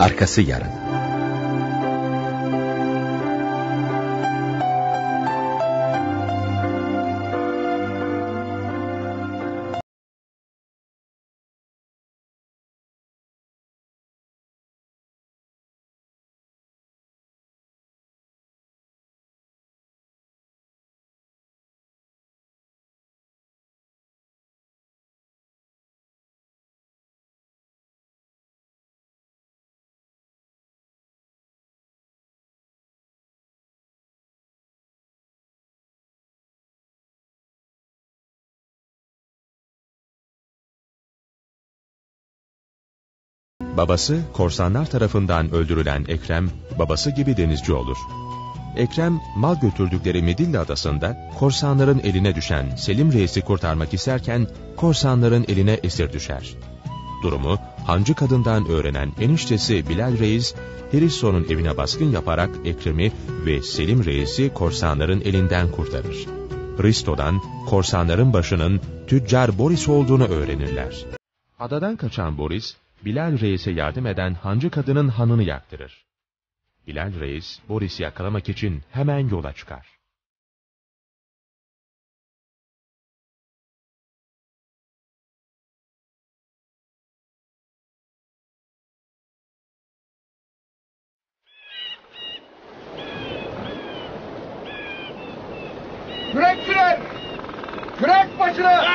Arkası yarın. Babası korsanlar tarafından öldürülen Ekrem, babası gibi denizci olur. Ekrem, mal götürdükleri Midilli adasında korsanların eline düşen Selim Reis'i kurtarmak isterken korsanların eline esir düşer. Durumu hancı kadından öğrenen eniştesi Bilal Reis, Hristo'nun evine baskın yaparak Ekrem'i ve Selim Reis'i korsanların elinden kurtarır. Hristo'dan korsanların başının tüccar Boris olduğunu öğrenirler. Adadan kaçan Boris, Bilal Reis'e yardım eden hancı kadının hanını yaktırır. Bilal Reis, Boris'i yakalamak için hemen yola çıkar. Kürekçiler! Kürek başına!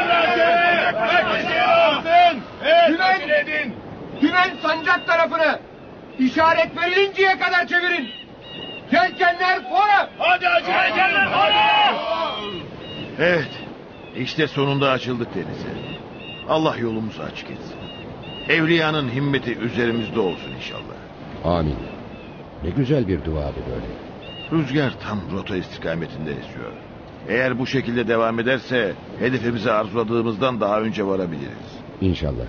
Dümen sancak tarafını işaret verilinceye kadar çevirin. Yelkenler fora! Hadi yelkenler fora! Evet, işte sonunda açıldık denize. Allah yolumuzu açık etsin. Evliyanın himmeti üzerimizde olsun inşallah. Amin. Ne güzel bir duadı böyle. Rüzgar tam rota istikametinden esiyor. Eğer bu şekilde devam ederse hedefimize arzuladığımızdan daha önce varabiliriz. İnşallah.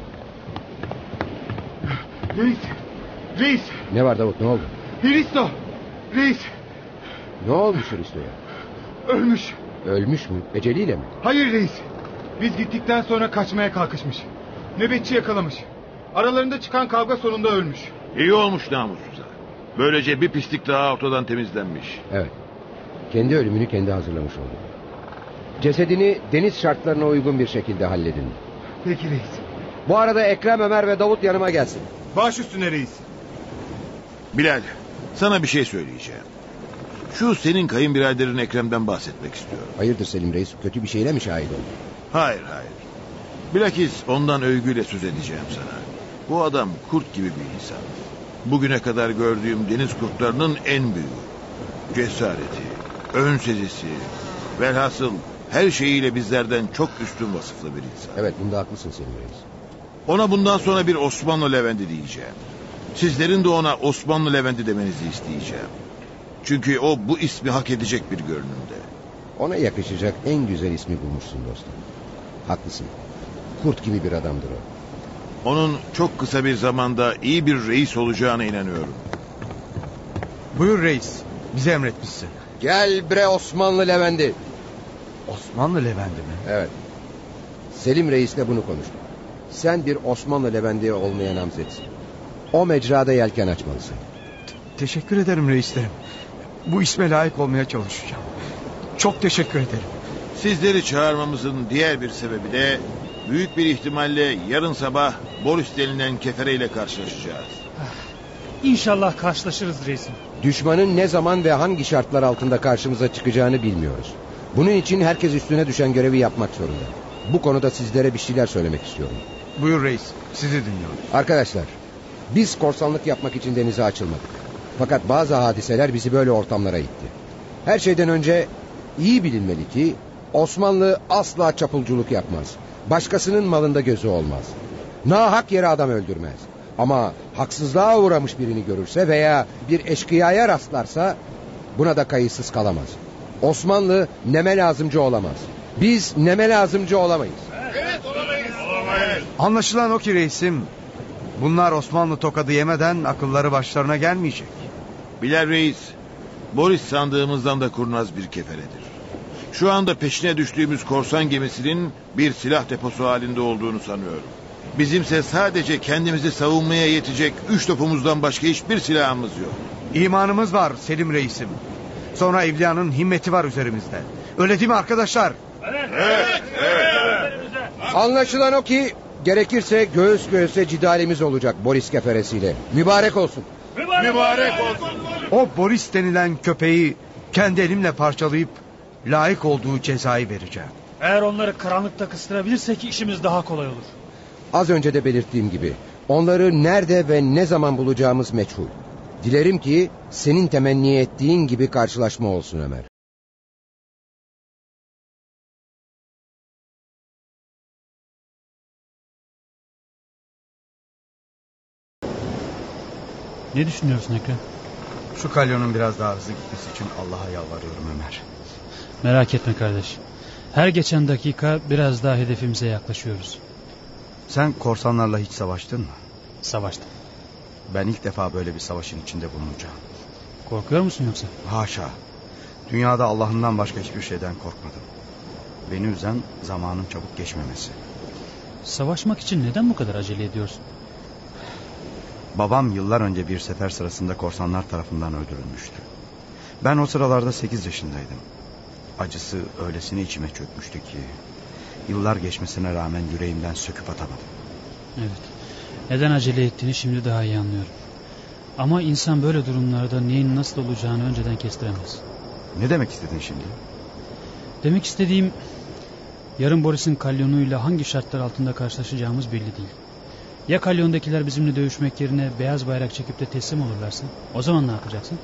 Reis! Ne var Davut, ne oldu? Hristo! Reis! Ne olmuş Hristo'ya? Ölmüş. Ölmüş mü? Eceliyle mi? Hayır reis. Biz gittikten sonra kaçmaya kalkışmış. Nöbetçi yakalamış. Aralarında çıkan kavga sonunda ölmüş. İyi olmuş namussuza. Böylece bir pislik daha ortadan temizlenmiş. Evet. Kendi ölümünü kendi hazırlamış oldu. Cesedini deniz şartlarına uygun bir şekilde halledin. Peki reis. Bu arada Ekrem, Ömer ve Davut yanıma gelsin. Baş üstüne reis. Bilal, sana bir şey söyleyeceğim. Şu senin kayınbiraderin Ekrem'den bahsetmek istiyorum. Hayırdır Selim Reis, kötü bir şeyle mi şahit oldun? Hayır. Bilakis ondan övgüyle söz edeceğim sana. Bu adam kurt gibi bir insan. Bugüne kadar gördüğüm deniz kurtlarının en büyüğü. Cesareti, ön sezisi, velhasıl her şeyiyle bizlerden çok üstün vasıflı bir insan. Evet, bunda haklısın Selim Reis. Ona bundan sonra bir Osmanlı Leventi diyeceğim. Sizlerin de ona Osmanlı Leventi demenizi isteyeceğim. Çünkü o bu ismi hak edecek bir görünümde. Ona yakışacak en güzel ismi bulmuşsun dostum. Haklısın. Kurt gibi bir adamdır o. Onun çok kısa bir zamanda iyi bir reis olacağına inanıyorum. Buyur reis. Bize emretmişsin. Gel bre Osmanlı Leventi. Osmanlı Leventi mi? Evet. Selim Reis'le bunu konuştum. Sen bir Osmanlı Leventi olmaya namzetsin. O mecrada yelken açmalısın. Teşekkür ederim reislerim. Bu isme layık olmaya çalışacağım. Çok teşekkür ederim. Sizleri çağırmamızın diğer bir sebebi de büyük bir ihtimalle yarın sabah Boris denilen kefereyle karşılaşacağız. İnşallah karşılaşırız reisim. Düşmanın ne zaman ve hangi şartlar altında karşımıza çıkacağını bilmiyoruz. Bunun için herkes üstüne düşen görevi yapmak zorunda. Bu konuda sizlere bir şeyler söylemek istiyorum. Buyur reis. Sizi dinliyorum. Arkadaşlar, biz korsanlık yapmak için denize açılmadık. Fakat bazı hadiseler bizi böyle ortamlara itti. Her şeyden önce iyi bilinmeli ki Osmanlı asla çapulculuk yapmaz. Başkasının malında gözü olmaz. Nahak yere adam öldürmez. Ama haksızlığa uğramış birini görürse veya bir eşkıyaya rastlarsa buna da kayıtsız kalamaz. Osmanlı neme lazımcı olamaz. Biz neme lazımcı olamayız. Evet, olamayız. Anlaşılan o ki reisim, bunlar Osmanlı tokadı yemeden akılları başlarına gelmeyecek. Bilal Reis, Boris sandığımızdan da kurnaz bir keferedir. Şu anda peşine düştüğümüz korsan gemisinin bir silah deposu halinde olduğunu sanıyorum. Bizimse sadece kendimizi savunmaya yetecek 3 topumuzdan başka hiçbir silahımız yok. İmanımız var Selim reisim. Sonra evliyanın himmeti var üzerimizde. Öyle değil mi arkadaşlar? Evet. Anlaşılan o ki gerekirse göğüs göğüse cidalimiz olacak Boris keferesiyle. Mübarek olsun. Mübarek olsun. O Boris denilen köpeği kendi elimle parçalayıp layık olduğu cezayı vereceğim. Eğer onları karanlıkta kıstırabilirsek işimiz daha kolay olur. Az önce de belirttiğim gibi onları nerede ve ne zaman bulacağımız meçhul. Dilerim ki senin temenni ettiğin gibi karşılaşma olsun Ömer. Ne düşünüyorsun Ekrem? Şu kalyonun biraz daha hızlı gitmesi için Allah'a yalvarıyorum Ömer. Merak etme kardeş. Her geçen dakika biraz daha hedefimize yaklaşıyoruz. Sen korsanlarla hiç savaştın mı? Savaşta. Ben ilk defa böyle bir savaşın içinde bulunacağım. Korkuyor musun yoksa? Haşa. Dünyada Allah'ından başka hiçbir şeyden korkmadım. Beni üzen zamanın çabuk geçmemesi. Savaşmak için neden bu kadar acele ediyorsun? Babam yıllar önce bir sefer sırasında korsanlar tarafından öldürülmüştü. Ben o sıralarda 8 yaşındaydım. Acısı öylesine içime çökmüştü ki yıllar geçmesine rağmen yüreğimden söküp atamadım. Evet. Neden acele ettiğini şimdi daha iyi anlıyorum. Ama insan böyle durumlarda neyin nasıl olacağını önceden kestiremez. Ne demek istedin şimdi? Demek istediğim, yarın Boris'in kalyonuyla hangi şartlar altında karşılaşacağımız belli değil. Ya kalyondakiler bizimle dövüşmek yerine beyaz bayrak çekip de teslim olurlarsa, o zaman ne yapacaksın?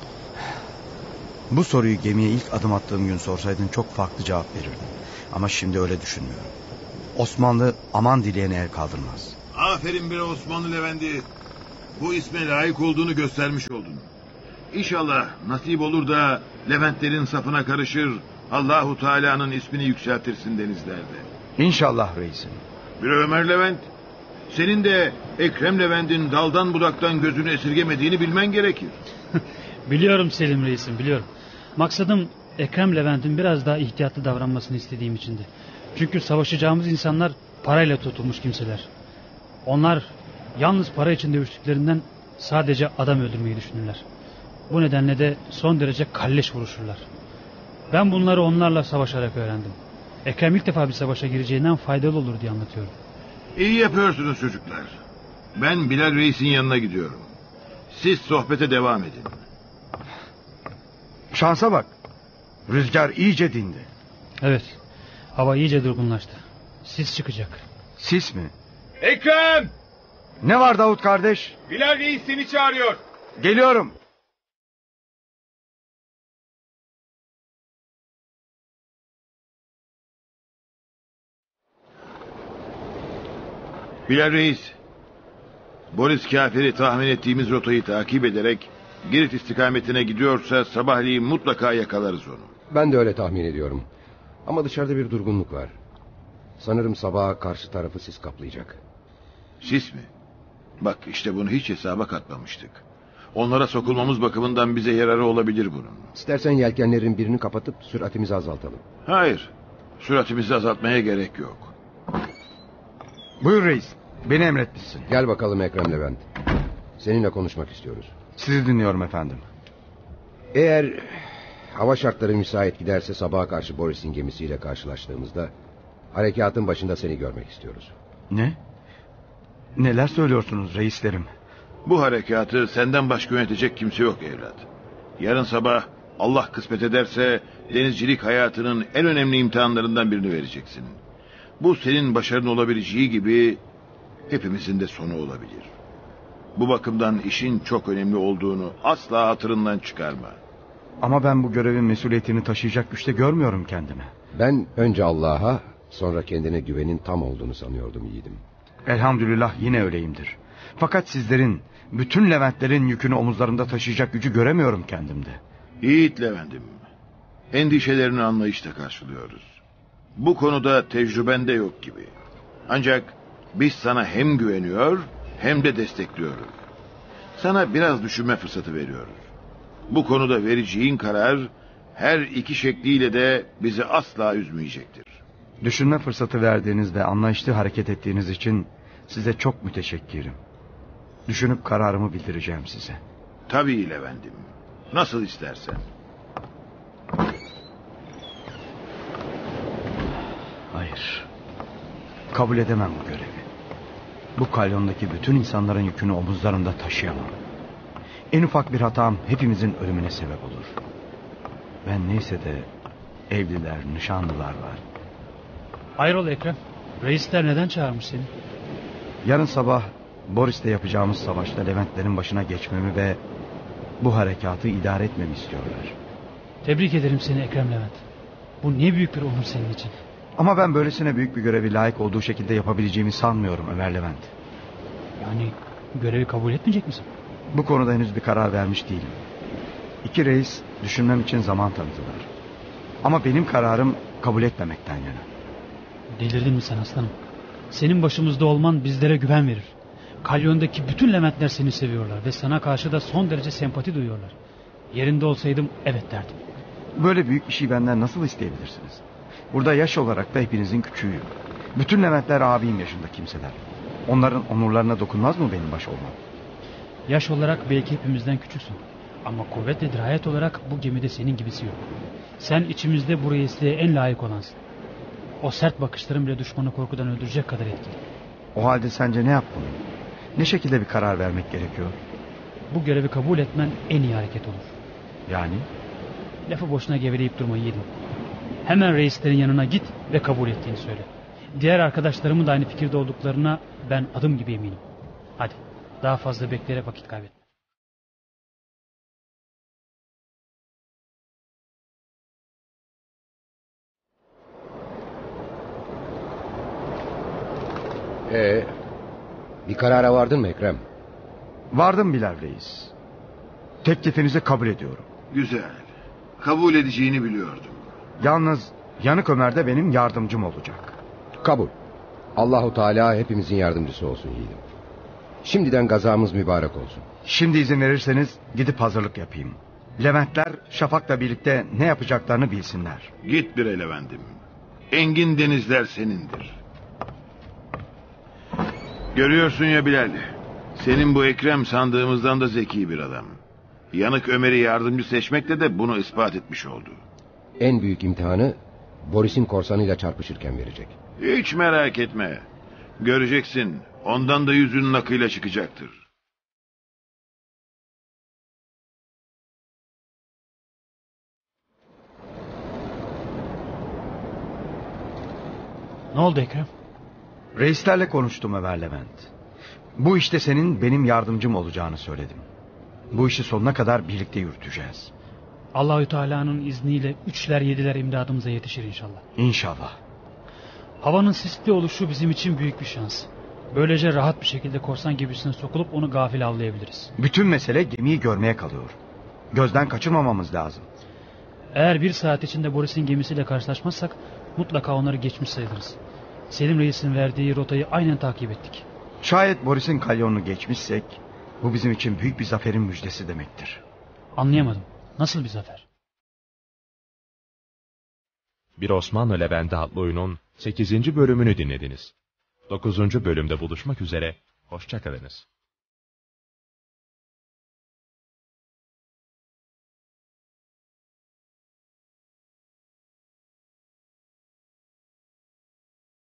Bu soruyu gemiye ilk adım attığım gün sorsaydın çok farklı cevap verirdim. Ama şimdi öyle düşünmüyorum. Osmanlı aman dileyene el kaldırmaz. Aferin bre Osmanlı Leventi. Bu isme layık olduğunu göstermiş oldun. İnşallah nasip olur da Leventlerin safına karışır, Allahu Teala'nın ismini yükseltirsin denizlerde. İnşallah reisim. Bir Ömer Levent, senin de Ekrem Levent'in daldan budaktan gözünü esirgemediğini bilmen gerekir. Biliyorum Selim reisim, biliyorum. Maksadım Ekrem Levent'in biraz daha ihtiyatlı davranmasını istediğim içindi. Çünkü savaşacağımız insanlar parayla tutulmuş kimseler. Onlar yalnız para için dövüştüklerinden sadece adam öldürmeyi düşünürler. Bu nedenle de son derece kalleş vuruşurlar. Ben bunları onlarla savaşarak öğrendim. Ekrem ilk defa bir savaşa gireceğinden faydalı olur diye anlatıyorum. İyi yapıyorsunuz çocuklar. Ben Bilal Reis'in yanına gidiyorum. Siz sohbete devam edin. Şansa bak. Rüzgar iyice dindi. Evet, hava iyice durgunlaştı. Sis çıkacak. Sis mi? Ekrem! Ne var Davut kardeş? Bilal Reis seni çağırıyor. Geliyorum. Bilal Reis, Boris kafiri tahmin ettiğimiz rotayı takip ederek Girit istikametine gidiyorsa sabahleyin mutlaka yakalarız onu. Ben de öyle tahmin ediyorum. Ama dışarıda bir durgunluk var. Sanırım sabaha karşı tarafı sis kaplayacak. Sis mi? Bak işte bunu hiç hesaba katmamıştık. Onlara sokulmamız bakımından bize yararı olabilir bunun. İstersen yelkenlerin birini kapatıp süratimizi azaltalım. Hayır, süratimizi azaltmaya gerek yok. Buyur reis. Beni emretmişsin. Gel bakalım Ekrem Levent. Seninle konuşmak istiyoruz. Sizi dinliyorum efendim. Eğer hava şartları müsait giderse sabaha karşı Boris'in gemisiyle karşılaştığımızda harekatın başında seni görmek istiyoruz. Ne? Neler söylüyorsunuz reislerim? Bu harekatı senden başka yönetecek kimse yok evlat. Yarın sabah Allah kısmet ederse denizcilik hayatının en önemli imtihanlarından birini vereceksin. Bu senin başarın olabileceği gibi hepimizin de sonu olabilir. Bu bakımdan işin çok önemli olduğunu asla hatırından çıkarma. Ama ben bu görevin mesuliyetini taşıyacak güçte görmüyorum kendimi. Ben önce Allah'a sonra kendine güvenin tam olduğunu sanıyordum yiğidim. Elhamdülillah yine öyleyimdir. Fakat sizlerin, bütün Leventlerin yükünü omuzlarında taşıyacak gücü göremiyorum kendimde. Yiğit Levent'im, endişelerini anlayışla karşılıyoruz. Bu konuda tecrüben de yok gibi. Ancak biz sana hem güveniyor hem de destekliyoruz. Sana biraz düşünme fırsatı veriyoruz. Bu konuda vereceğin karar her iki şekliyle de bizi asla üzmeyecektir. Düşünme fırsatı verdiğiniz ve anlayışlı hareket ettiğiniz için Size çok müteşekkirim. Düşünüp kararımı bildireceğim size. Tabii Levent'im. Nasıl istersen. Hayır. Kabul edemem bu görevi. Bu kalyondaki bütün insanların yükünü omuzlarımda taşıyamam. En ufak bir hatam hepimizin ölümüne sebep olur. Ben neyse de evliler, nişanlılar var. Hayrola Ekrem? Reisler neden çağırmış seni? Yarın sabah Boris'le yapacağımız savaşta Leventlerin başına geçmemi ve bu harekatı idare etmemi istiyorlar. Tebrik ederim seni Ekrem Levent. Bu ne büyük bir onur senin için. Ama ben böylesine büyük bir görevi layık olduğu şekilde yapabileceğimi sanmıyorum Ömer Levent. Yani görevi kabul etmeyecek misin? Bu konuda henüz bir karar vermiş değilim. İki reis düşünmem için zaman tanıdılar. Ama benim kararım kabul etmemekten yana. Delirdin mi sen aslanım? Senin başımızda olman bizlere güven verir. Kalyon'daki bütün Leventler seni seviyorlar ve sana karşı da son derece sempati duyuyorlar. Yerinde olsaydım evet derdim. Böyle büyük bir şey benden nasıl isteyebilirsiniz? Burada yaş olarak da hepinizin küçüğüyüm. Bütün Leventler abim yaşında kimseler. Onların onurlarına dokunmaz mı benim baş olmam? Yaş olarak belki hepimizden küçüksün. Ama kuvvet ve dirayet olarak bu gemide senin gibisi yok. Sen içimizde bu reisliğe en layık olansın. O sert bakışların bile düşmanı korkudan öldürecek kadar etkili. O halde sence ne yapmalıyım? Ne şekilde bir karar vermek gerekiyor? Bu görevi kabul etmen en iyi hareket olur. Yani? Lafı boşuna geveleyip durma yiğidim. Hemen reislerin yanına git ve kabul ettiğini söyle. Diğer arkadaşlarımın da aynı fikirde olduklarına ben adım gibi eminim. Hadi daha fazla bekleyerek vakit kaybetme. Bir karara vardın mı Ekrem? Vardım Bilal Reis. Teklifinizi kabul ediyorum. Güzel. Kabul edeceğini biliyordum. Yalnız Yanık Ömer de benim yardımcım olacak. Kabul. Allahu Teala hepimizin yardımcısı olsun yiğidim. Şimdiden gazamız mübarek olsun. Şimdi izin verirseniz gidip hazırlık yapayım. Leventler Şafak'la birlikte ne yapacaklarını bilsinler. Git bir Levent'im. Engin denizler senindir. Görüyorsun ya Bilal. Senin bu Ekrem sandığımızdan da zeki bir adam. Yanık Ömer'i yardımcı seçmekle de bunu ispat etmiş oldu. En büyük imtihanı Boris'in korsanıyla çarpışırken verecek. Hiç merak etme. Göreceksin. Ondan da yüzünün akıyla çıkacaktır. Ne oldu Ekrem? Reislerle konuştum Ömer Levent. Bu işte senin benim yardımcım olacağını söyledim. Bu işi sonuna kadar birlikte yürüteceğiz. Allahü Teala'nın izniyle 3'ler 7'ler imdadımıza yetişir inşallah. İnşallah. Havanın sisli oluşu bizim için büyük bir şans. Böylece rahat bir şekilde korsan gemisine sokulup onu gafil avlayabiliriz. Bütün mesele gemiyi görmeye kalıyor. Gözden kaçırmamamız lazım. Eğer 1 saat içinde Boris'in gemisiyle karşılaşmazsak mutlaka onları geçmiş sayılırız. Selim Reis'in verdiği rotayı aynen takip ettik. Şayet Boris'in kalyonunu geçmişsek bu bizim için büyük bir zaferin müjdesi demektir. Anlayamadım. Nasıl bir zafer? Bir Osmanlı Levent'i adlı oyunun 8. bölümünü dinlediniz. 9. bölümde buluşmak üzere, hoşça kalınız.